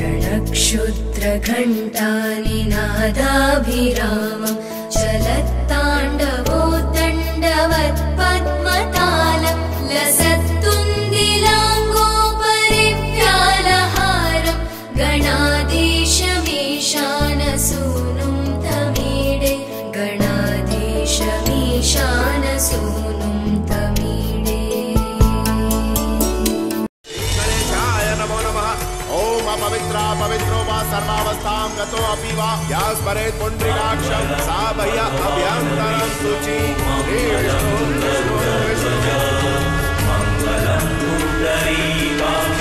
रणक्षुद्रघण्टानिनादाभिरामं चलत्ताण्डवोत्तण्डवत्पद्मतालं लसत्तुन्दिलाङ्गोपरिव्यालहारं गणाधीशमीशानसूनुं तमीडे गणाधीशमीशानसूनुं तमीडे। गणेशाय नमो नमः। ओम अपवित्रा पवित्रो वा सर्वावस्थां गतो अपि वा या स्मरेत् पुण्डरीकाक्षं सा भय अभ्यन्तरं शुचि। श्री विष्णु विष्णु विष्णु मंगलं पुण्डरीकाक्ष